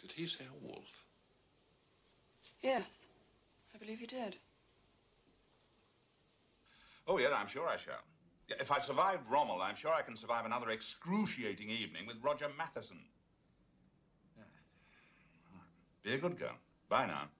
Did he say a wolf? Yes, I believe he did. Oh, yeah, I'm sure I shall. Yeah, if I survived Rommel, I'm sure I can survive another excruciating evening with Roger Matheson. Yeah. Be a good girl. Bye now.